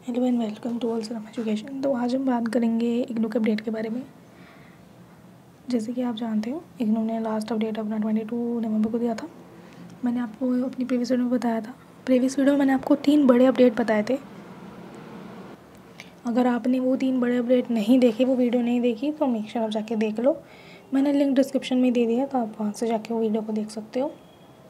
Hello and welcome to all sum education. तो आज हम बात करेंगे इग्नू के अपडेट के बारे में। जैसे कि आप जानते हो, इग्नू ने लास्ट अपडेट अपना 22 नवंबर को दिया था। मैंने आपको अपनी प्रीवियस वीडियो में बताया था। प्रीवियस वीडियो में मैंने आपको 3 बड़े अपडेट बताए थे। अगर आपने वो 3 बड़े अपडेट नहीं देखे, वो वीडियो नहीं देखी, तो मेक श्योर आप जाके देख लो। मैंने लिंक डिस्क्रिप्शन में दे दिया, तो आप वहाँ से जाके वो वीडियो को देख सकते हो।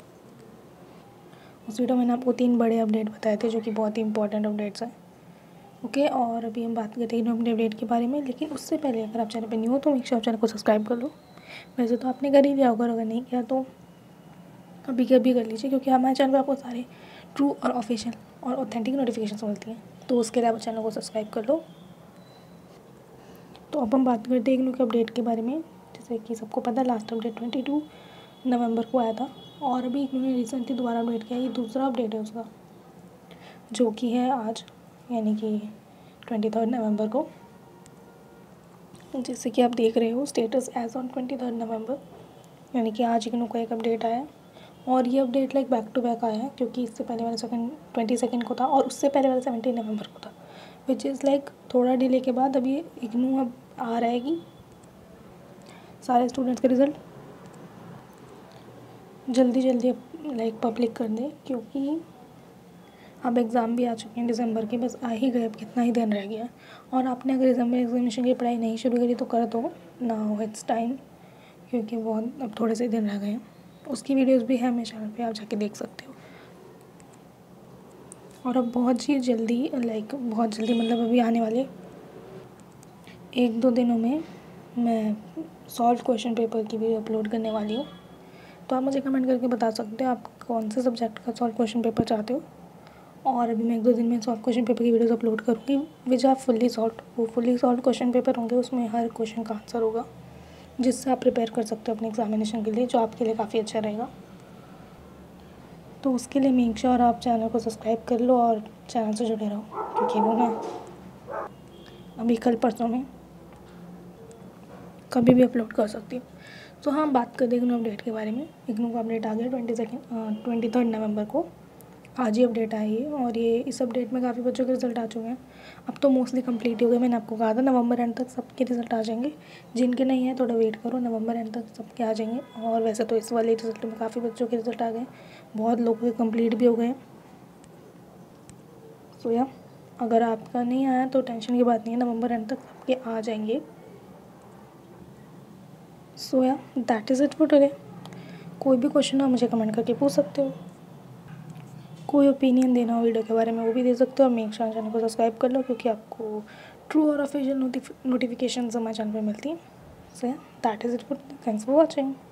उस वीडियो में मैंने आपको 3 बड़े अपडेट बताए थे, जो कि बहुत ही इंपॉर्टेंट अपडेट्स हैं। ओके, और अभी हम बात करते हैं अपने अपडेट के बारे में। लेकिन उससे पहले अगर आप चैनल पर न्यू हो तो मेक श्योर आप चैनल को सब्सक्राइब कर लो। वैसे तो आपने कर ही लिया होगा, अगर नहीं किया तो अभी कर लीजिए, क्योंकि हमारे चैनल पर आपको सारे ट्रू और ऑफिशियल और ऑथेंटिक नोटिफिकेशन मिलती हैं। तो उसके लिए आप चैनल को सब्सक्राइब कर लो। तो अब हम बात करते हैं इग्नू के अपडेट के बारे में। जैसे कि सबको पता है, लास्ट अपडेट 22 नवंबर को आया था, और अभी इग्नू ने रिसेंटली दोबारा अपडेट किया। ये दूसरा अपडेट है उसका, जो कि है आज, यानी कि 23 नवंबर को। जैसे कि आप देख रहे हो, स्टेटस एज ऑन 23 नवंबर, यानी कि आज इग्नू का एक अपडेट आया। और ये update like back to back आया है, क्योंकि इससे पहले वाला 22 को था, और उससे पहले वाला 17 नवंबर को था, विच इज़ लाइक थोड़ा डिले के बाद अभी इग्नू अब आ रहा है कि सारे स्टूडेंट्स का रिज़ल्ट जल्दी लाइक पब्लिक कर दें, क्योंकि अब एग्ज़ाम भी आ चुके हैं दिसंबर के, बस आ ही गए, अब कितना ही दिन रह गया है। और आपने अगर एग्जामिनेशन की पढ़ाई नहीं शुरू करी तो कर दो, नाउ इट्स टाइम, क्योंकि बहुत अब थोड़े से दिन रह गए हैं। उसकी वीडियोस भी है मेरे चैनल पे, आप जाके देख सकते हो। और अब बहुत ही जल्दी, बहुत जल्दी मतलब अभी आने वाले 1-2 दिनों में मैं सॉल्व क्वेश्चन पेपर की वीडियो अपलोड करने वाली हूँ। तो आप मुझे कमेंट करके बता सकते हो आप कौन से सब्जेक्ट का सॉल्व क्वेश्चन पेपर चाहते हो। और अभी मैं 1-2 दिन में सॉल्व क्वेश्चन पेपर की वीडियोस अपलोड करूँगी, विच आर फुल्ली सॉल्व। वो फुल्ली सॉल्व क्वेश्चन पेपर होंगे, उसमें हर क्वेश्चन का आंसर होगा, जिससे आप प्रिपेयर कर सकते हो अपने एग्जामिनेशन के लिए, जो आपके लिए काफ़ी अच्छा रहेगा। तो उसके लिए मेक श्योर आप चैनल को सब्सक्राइब कर लो और चैनल से जुड़े रहो, क्योंकि वो मैं अभी कल परसों में कभी भी अपलोड कर सकती हूँ। तो हाँ, बात कर दें इग्नू अपडेट के बारे में। इग्नू का अपडेट आ गया 23 नवंबर को, आज ही अपडेट आई है। और ये इस अपडेट में काफ़ी बच्चों के रिज़ल्ट आ चुके हैं। अब तो मोस्टली कंप्लीट हो गए। मैंने आपको कहा था नवंबर एंड तक सबके रिज़ल्ट आ जाएंगे। जिनके नहीं है थोड़ा वेट करो, नवंबर एंड तक सबके आ जाएंगे। और वैसे तो इस वाले रिज़ल्ट में काफ़ी बच्चों के रिज़ल्ट आ गए, बहुत लोगों के कंप्लीट भी हो गए। सो या अगर आपका नहीं आया तो टेंशन की बात नहीं है, नवंबर एंड तक सबके आ जाएंगे। So yeah that is it for today. कोई भी क्वेश्चन हो मुझे कमेंट करके पूछ सकते हो। कोई ओपिनियन देना हो वीडियो के बारे में वो भी दे सकते हो। मेक श्योर चैनल को सब्सक्राइब कर लो, क्योंकि आपको ट्रू और ऑफिशियल नोटिफिकेशन हमारे चैनल पर मिलती हैं। So that is it for, thanks for watching.